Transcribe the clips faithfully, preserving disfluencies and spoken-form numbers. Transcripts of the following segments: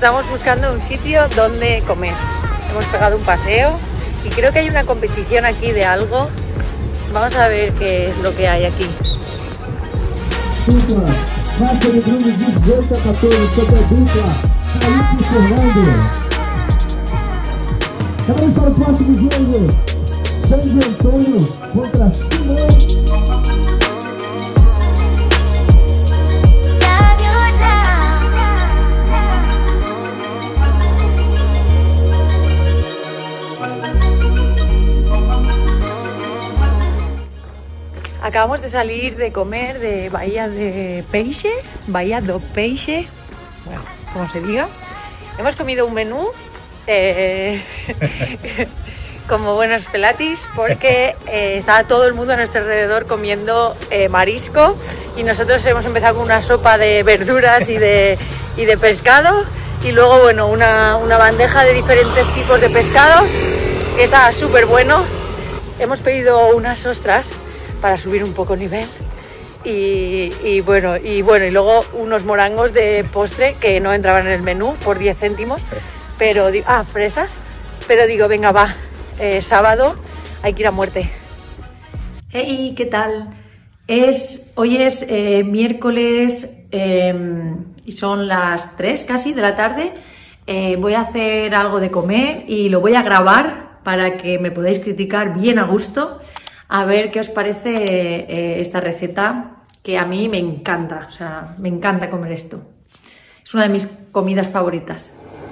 estamos buscando un sitio donde comer. Hemos pegado un paseo y creo que hay una competición aquí de algo. Vamos a ver qué es lo que hay aquí. Vamos para o próximo jogo. Sandy Antônio contra Simão. Acabamos de salir de comer de Bahía de Peixe, Bahía do Peixe, bueno, como se diga. Hemos comido un menú eh, como buenos pelatis porque eh, estaba todo el mundo a nuestro alrededor comiendo eh, marisco y nosotros hemos empezado con una sopa de verduras y de, y de pescado y luego bueno una, una bandeja de diferentes tipos de pescado que estaba súper bueno. Hemos pedido unas ostras para subir un poco el nivel y, y bueno y bueno y luego unos morangos de postre que no entraban en el menú por diez céntimos, pero digo, ah, fresas, pero digo, venga va, eh, sábado hay que ir a muerte. Hey, ¿qué tal? Es, hoy es eh, miércoles eh, y son las tres casi de la tarde. Eh, voy a hacer algo de comer y lo voy a grabar para que me podáis criticar bien a gusto. A ver qué os parece eh, esta receta que a mí me encanta, o sea, me encanta comer esto. Es una de mis comidas favoritas.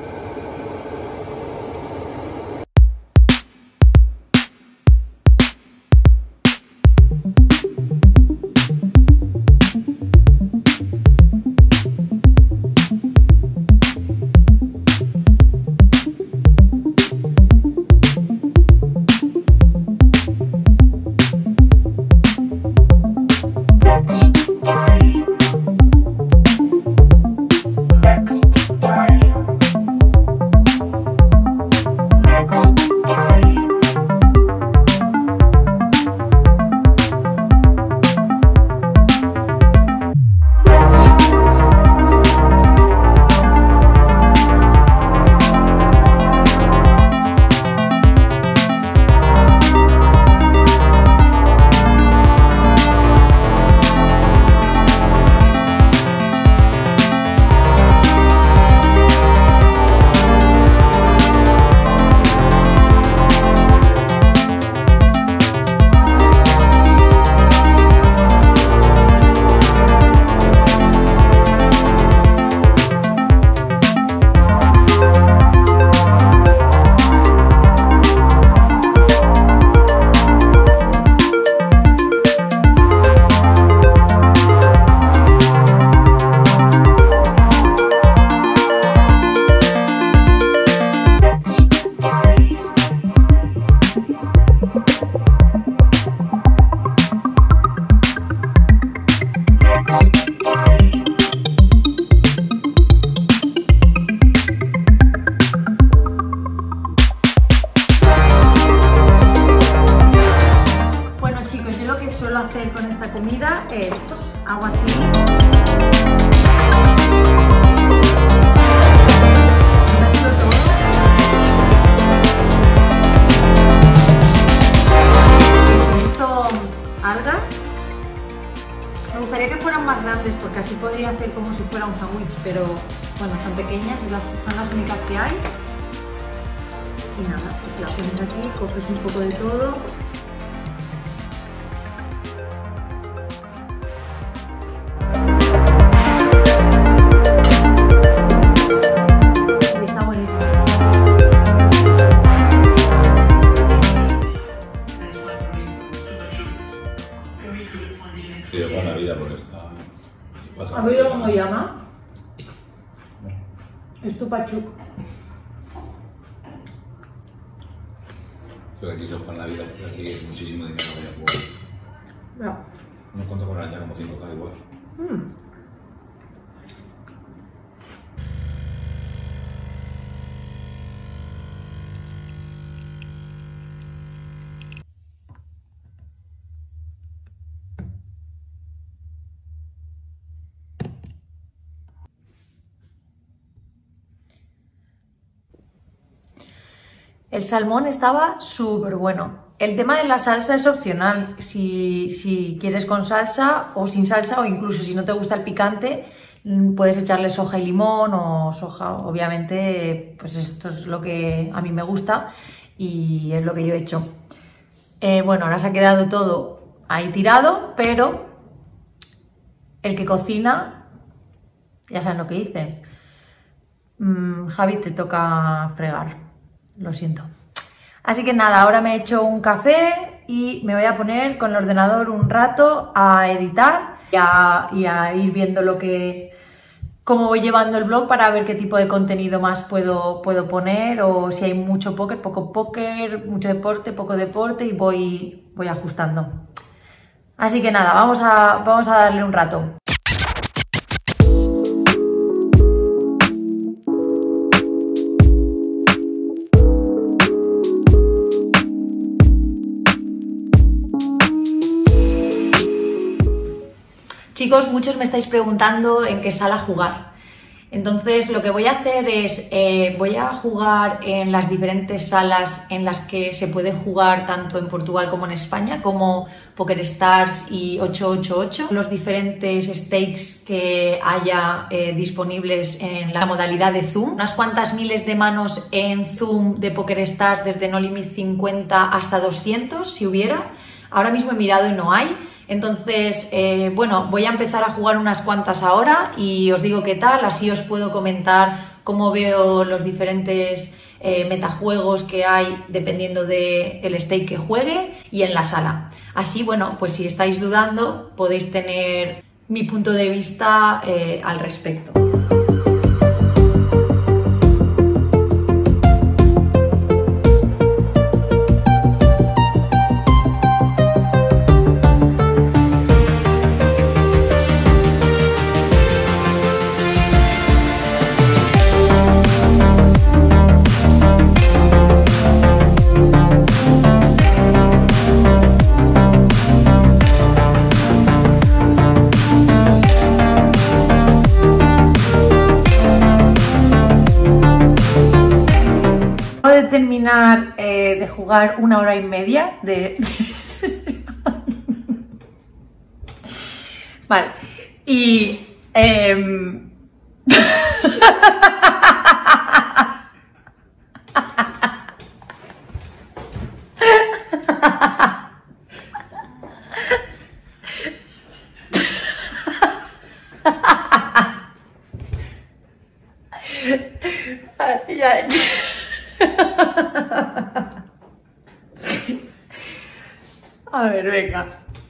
Hacer con esta comida es hago así, mezclo todo, utilizo algas. Me gustaría que fueran más grandes porque así podría hacer como si fuera un sándwich, pero bueno, son pequeñas y las, son las únicas que hay. Y nada, pues la pones aquí, coges un poco de todo. ¿Has oído cómo llama? Es tu pachuk. Pero aquí se juega la vida porque aquí hay muchísimo dinero para jugar. No. Unos cuantos cobran ya como cinco K igual. Mm. El salmón estaba súper bueno. El tema de la salsa es opcional, si, si quieres con salsa o sin salsa, o incluso si no te gusta el picante, puedes echarle soja y limón o soja, obviamente, pues esto es lo que a mí me gusta y es lo que yo he hecho. Eh, bueno, ahora se ha quedado todo ahí tirado, pero el que cocina, ya saben lo que dicen. Mm, Javi, te toca fregar, lo siento. Así que nada, ahora me he hecho un café y me voy a poner con el ordenador un rato a editar y a, y a ir viendo lo que, cómo voy llevando el blog para ver qué tipo de contenido más puedo, puedo poner, o si hay mucho póker, poco póker, mucho deporte, poco deporte, y voy, voy ajustando. Así que nada, vamos a, vamos a darle un rato. Chicos, muchos me estáis preguntando en qué sala jugar. Entonces lo que voy a hacer es, eh, voy a jugar en las diferentes salas en las que se puede jugar tanto en Portugal como en España, como PokerStars y ocho ocho ocho, los diferentes stakes que haya eh, disponibles en la modalidad de Zoom, unas cuantas miles de manos en Zoom de PokerStars desde No Limit cincuenta hasta doscientos si hubiera. Ahora mismo he mirado y no hay. Entonces, eh, bueno, voy a empezar a jugar unas cuantas ahora y os digo qué tal, así os puedo comentar cómo veo los diferentes eh, metajuegos que hay dependiendo del stake que juegue y en la sala. Así, bueno, pues si estáis dudando podéis tener mi punto de vista eh, al respecto. Terminar eh, de jugar una hora y media de... Vale, y... Eh... ya... A ver, venga.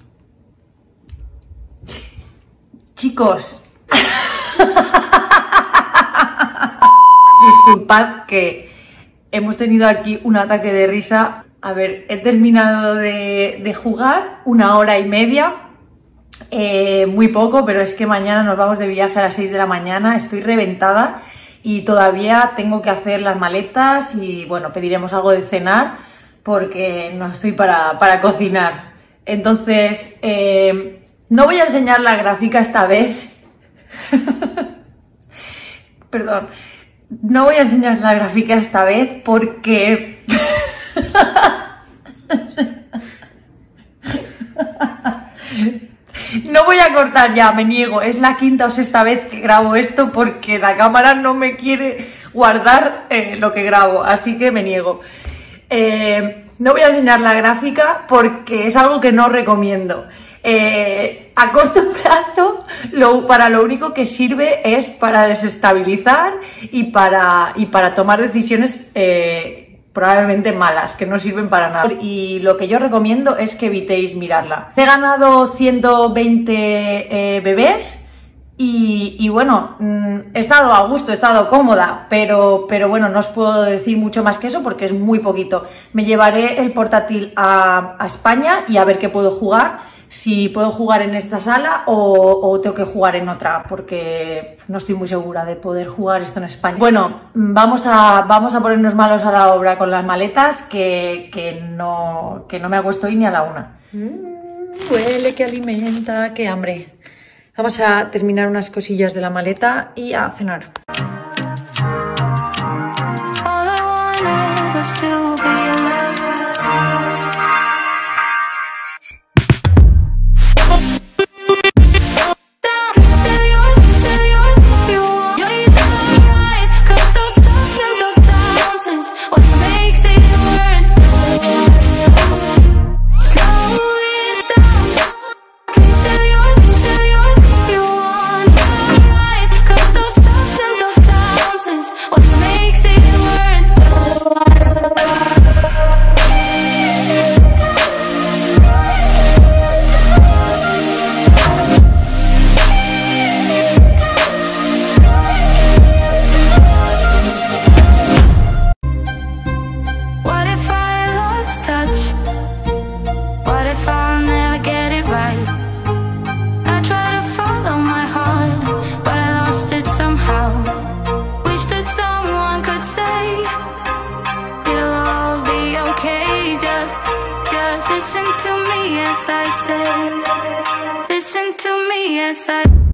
Chicos. Disculpad que hemos tenido aquí un ataque de risa. A ver, he terminado de, de jugar una hora y media. Eh, muy poco, pero es que mañana nos vamos de viaje a las seis de la mañana. Estoy reventada y todavía tengo que hacer las maletas y, bueno, pediremos algo de cenar porque no estoy para, para cocinar. Entonces, eh, no voy a enseñar la gráfica esta vez. Perdón. No voy a enseñar la gráfica esta vez porque... No voy a cortar ya, me niego. Es la quinta o sexta vez que grabo esto porque la cámara no me quiere guardar eh, lo que grabo, así que me niego. Eh, no voy a enseñar la gráfica porque es algo que no recomiendo. Eh, a corto plazo, lo, para lo único que sirve es para desestabilizar y para, y para tomar decisiones eh, probablemente malas, que no sirven para nada. Y lo que yo recomiendo es que evitéis mirarla. He ganado ciento veinte eh, bebés. Y, y bueno, he estado a gusto, he estado cómoda, pero, pero bueno, no os puedo decir mucho más que eso porque es muy poquito. Me llevaré el portátil a, a España y a ver qué puedo jugar, si puedo jugar en esta sala o, o tengo que jugar en otra, porque no estoy muy segura de poder jugar esto en España. Bueno, vamos a, vamos a ponernos malos a la obra con las maletas, que, que, no, que no me acuesto hoy ni a la una. Mm, huele que alimenta, qué hambre. Vamos a terminar unas cosillas de la maleta y a cenar. All I wanted was to be Listen to me as I say, listen to me as I